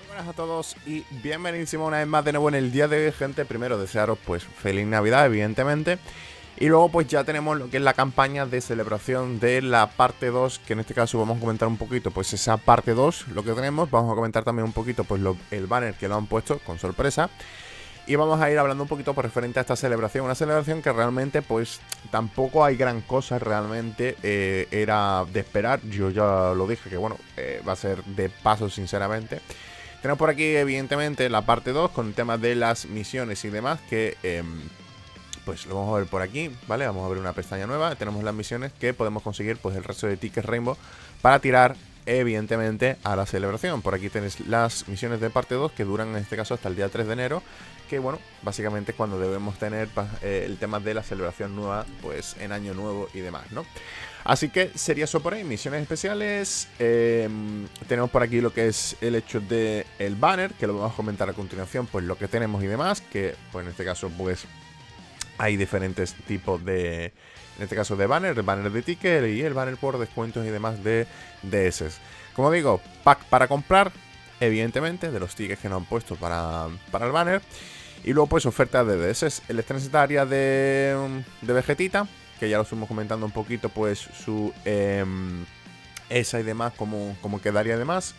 Buenas a todos y bienvenidos una vez más de nuevo en el día de hoy, gente. Primero desearos pues feliz Navidad, evidentemente. Y luego pues ya tenemos lo que es la campaña de celebración de la parte 2, que en este caso vamos a comentar un poquito pues esa parte 2, lo que tenemos. Vamos a comentar también un poquito pues el banner que lo han puesto con sorpresa. Y vamos a ir hablando un poquito por referente a esta celebración. Una celebración que realmente pues tampoco hay gran cosa realmente. Era de esperar. Yo ya lo dije que bueno, va a ser de paso sinceramente. Tenemos por aquí evidentemente la parte 2 con el tema de las misiones y demás que pues lo vamos a ver por aquí, ¿vale? Vamos a ver una pestaña nueva. Tenemos las misiones que podemos conseguir pues el resto de tickets Rainbow para tirar evidentemente a la celebración. Por aquí tenéis las misiones de parte 2 que duran en este caso hasta el día 3 de enero. Que bueno, básicamente es cuando debemos tener el tema de la celebración nueva pues en año nuevo y demás, ¿no? Así que sería eso por ahí, misiones especiales. Tenemos por aquí lo que es el hecho del banner, que lo vamos a comentar a continuación, pues lo que tenemos y demás, que pues en este caso pues hay diferentes tipos de, en este caso de banner, el banner de ticket y el banner por descuentos y demás de DS. Como digo, pack para comprar, evidentemente, de los tickets que nos han puesto para el banner. Y luego pues ofertas de DS, el estrensitaria de Vegetita, que ya lo estuvimos comentando un poquito, pues su esa y demás, como quedaría además,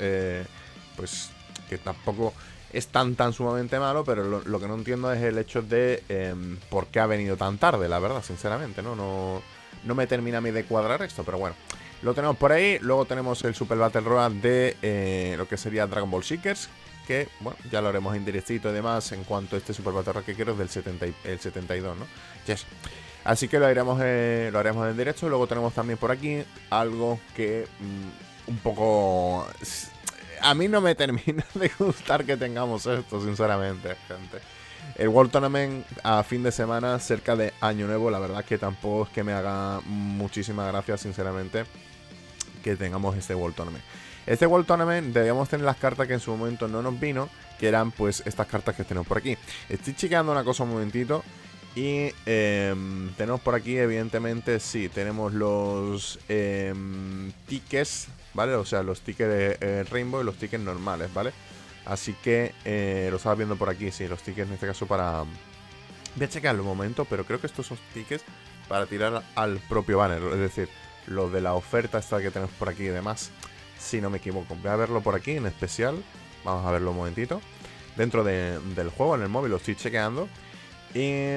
pues que tampoco es tan sumamente malo, pero lo que no entiendo es el hecho de por qué ha venido tan tarde, la verdad, sinceramente, no me termina a mí de cuadrar esto, pero bueno, lo tenemos por ahí. Luego tenemos el Super Battle Royale de lo que sería Dragon Ball Seekers, que, bueno, ya lo haremos en directito y demás en cuanto a este Super Battle Royale que quiero del 72, ¿no? Yes. Así que lo haremos en directo. Luego tenemos también por aquí algo que un poco... A mí no me termina de gustar que tengamos esto, sinceramente, gente. El World Tournament a fin de semana, cerca de Año Nuevo, la verdad que tampoco es que me haga muchísima gracia, sinceramente, que tengamos este World Tournament. Este World Tournament debíamos tener las cartas que en su momento no nos vino, que eran pues estas cartas que tenemos por aquí. Estoy chequeando una cosa un momentito. Y tenemos por aquí, evidentemente, sí, tenemos los tickets, ¿vale? O sea, los tickets Rainbow y los tickets normales, ¿vale? Así que lo estaba viendo por aquí, sí, los tickets en este caso para... Voy a checarlo un momento, pero creo que estos son tickets para tirar al propio banner. Es decir, lo de la oferta esta que tenemos por aquí y demás, si no me equivoco. Voy a verlo por aquí en especial. Vamos a verlo un momentito. Dentro del juego, en el móvil, lo estoy chequeando. Y...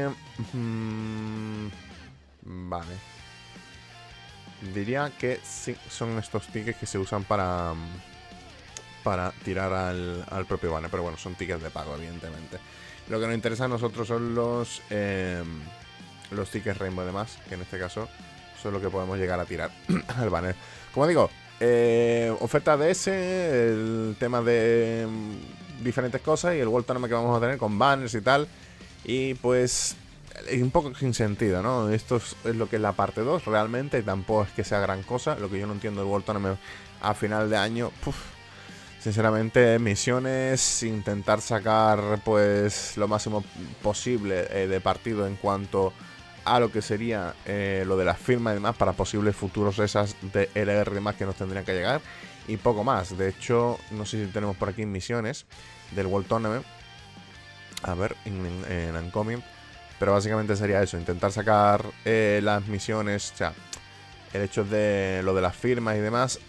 vale. Diría que sí, son estos tickets que se usan para tirar al propio banner. Pero bueno, son tickets de pago, evidentemente. Lo que nos interesa a nosotros son los tickets Rainbow y demás, que en este caso son lo que podemos llegar a tirar al banner. Como digo, oferta de ese, el tema de diferentes cosas y el World Tournament que vamos a tener con banners y tal. Y pues es un poco sin sentido, ¿no? Esto es lo que es la parte 2 realmente. Tampoco es que sea gran cosa. Lo que yo no entiendo del World Tournament a final de año, sinceramente, misiones, intentar sacar pues lo máximo posible de partido en cuanto a lo que sería lo de las firmas y demás para posibles futuros esas de LR y demás que nos tendrían que llegar. Y poco más. De hecho, no sé si tenemos por aquí misiones del World Tournament. A ver, en Uncoming. Pero básicamente sería eso, intentar sacar las misiones, o sea, el hecho de lo de las firmas y demás,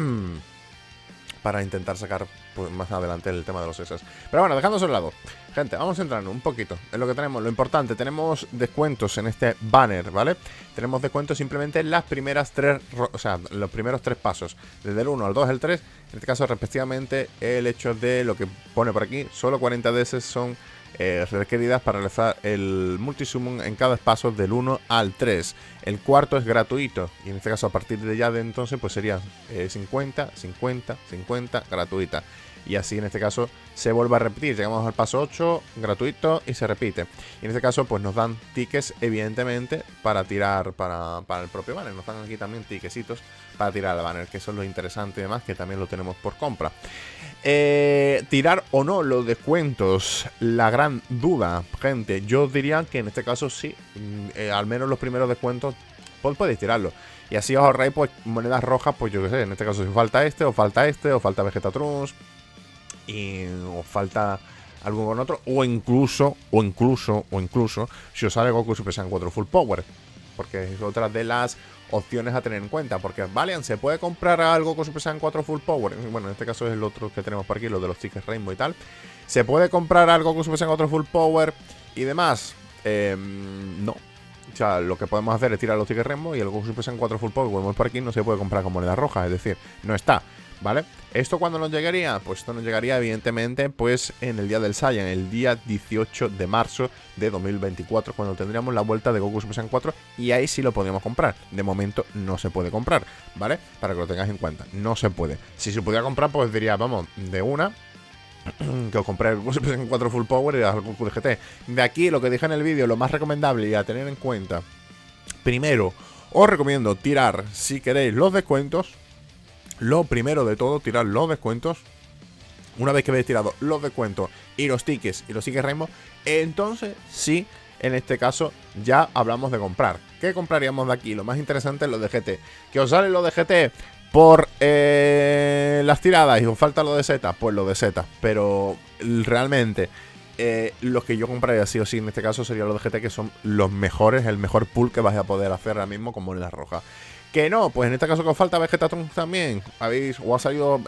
para intentar sacar pues, más adelante el tema de los esas. Pero bueno, dejando eso de lado, gente, vamos a entrar un poquito en lo que tenemos. Lo importante, tenemos descuentos en este banner, ¿vale? Tenemos descuentos simplemente en las primeras tres, o sea, los primeros tres pasos, desde el 1 al 2 al 3. En este caso, respectivamente, el hecho de lo que pone por aquí, solo 40 DS son requeridas para realizar el multisummon en cada paso del 1 al 3. El cuarto es gratuito y en este caso a partir de ya de entonces pues sería 50, 50, 50 gratuita. Y así en este caso se vuelve a repetir. Llegamos al paso 8, gratuito, y se repite. Y en este caso pues nos dan tickets evidentemente para tirar para el propio banner. Nos dan aquí también tickecitos para tirar al banner, que eso es lo interesante y demás, que también lo tenemos por compra. Tirar o no los descuentos, la gran duda, gente. Yo diría que en este caso sí, al menos los primeros descuentos pues podéis tirarlo. Y así os ahorráis pues monedas rojas, pues yo qué sé, en este caso si falta este, o falta Vegetatrons. y os falta algo con otro, o incluso, si os sale Goku Super Saiyan 4 Full Power, porque es otra de las opciones a tener en cuenta, porque Valiant se puede comprar algo con Super Saiyan 4 Full Power, bueno, en este caso es el otro que tenemos por aquí, lo de los tickets Rainbow y tal, se puede comprar algo con Super Saiyan 4 Full Power y demás, no. O sea, lo que podemos hacer es tirar los tickets Rainbow y el Goku Super Saiyan 4 Full Power, como vemos por aquí, no se puede comprar con moneda roja, es decir, no está, ¿vale? ¿Esto cuándo nos llegaría? Pues esto nos llegaría evidentemente pues en el día del Saiyan, el día 18 de marzo de 2024, cuando tendríamos la vuelta de Goku Super Saiyan 4 y ahí sí lo podríamos comprar. De momento no se puede comprar, ¿vale? Para que lo tengáis en cuenta, no se puede. Si se pudiera comprar, pues diría, vamos, de una que os compré el Goku Super Saiyan 4 Full Power y el Goku de GT. De aquí, lo que dije en el vídeo, lo más recomendable y a tener en cuenta, primero, os recomiendo tirar, si queréis, los descuentos. Lo primero de todo, tirar los descuentos. Una vez que habéis tirado los descuentos y los tickets Rainbow, entonces sí, en este caso ya hablamos de comprar. ¿Qué compraríamos de aquí? Lo más interesante es lo de GT. ¿Que os sale lo de GT por las tiradas y os falta lo de Z? Pues lo de Z. Pero realmente los que yo compraría sí o sí en este caso sería lo de GT, que son los mejores, el mejor pool que vais a poder hacer ahora mismo con moneda roja. Que no, pues en este caso que os falta Vegetatrunks también, habéis o ha salido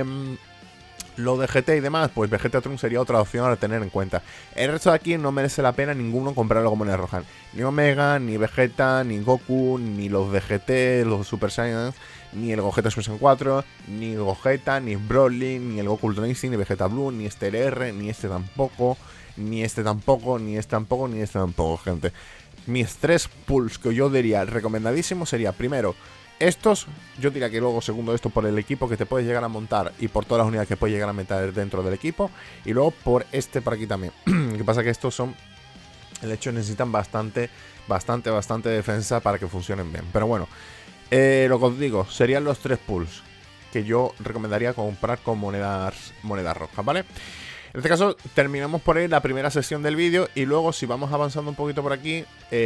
lo de GT y demás, pues Vegetatrunks sería otra opción a tener en cuenta. El resto de aquí no merece la pena ninguno comprarlo como moneda roja. Ni Omega, ni Vegeta, ni Goku, ni los de GT, los Super Saiyans, ni el Gogeta Super Saiyan 4, ni Gogeta, ni Broly, ni el Goku Ultra Instinct, ni Vegeta Blue, ni este LR, ni este tampoco, ni este tampoco, ni este tampoco, ni este tampoco, gente. Mis tres pulls que yo diría recomendadísimos sería, primero, estos, yo diría que luego segundo esto por el equipo que te puedes llegar a montar y por todas las unidades que puedes llegar a meter dentro del equipo, y luego por este por aquí también. Lo que pasa que estos son, el hecho necesitan bastante defensa para que funcionen bien, pero bueno, lo que os digo, serían los tres pulls que yo recomendaría comprar con monedas rojas, ¿vale? En este caso terminamos por ahí la primera sesión del vídeo y luego si vamos avanzando un poquito por aquí,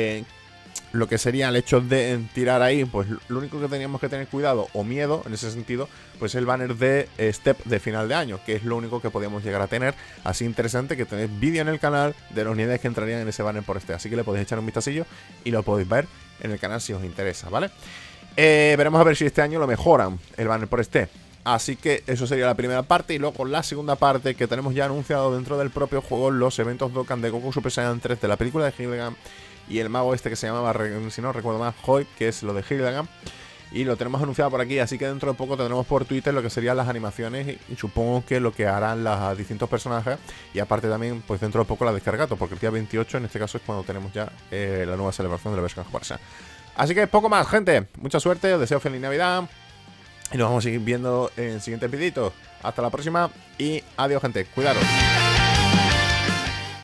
lo que sería el hecho de tirar ahí, pues lo único que teníamos que tener cuidado o miedo en ese sentido, pues el banner de Step de final de año, que es lo único que podíamos llegar a tener. Así interesante que tenéis vídeo en el canal de las unidades que entrarían en ese banner por este, así que le podéis echar un vistacillo y lo podéis ver en el canal si os interesa, ¿vale? Veremos a ver si este año lo mejoran el banner por este. Así que eso sería la primera parte. Y luego la segunda parte, que tenemos ya anunciado dentro del propio juego, los eventos Dokkan de Goku Super Saiyan 3 de la película de Hiligan y el mago este que se llamaba, si no recuerdo mal, Hoy, que es lo de Hiligan. Y lo tenemos anunciado por aquí, así que dentro de poco tendremos por Twitter lo que serían las animaciones y supongo que lo que harán los distintos personajes. Y aparte también, pues dentro de poco la descargato, porque el día 28 en este caso es cuando tenemos ya la nueva celebración de la versión japonesa. Así que poco más, gente. Mucha suerte, os deseo feliz Navidad. Y nos vamos a seguir viendo en siguientes videitos. Hasta la próxima y adiós, gente. Cuidaros.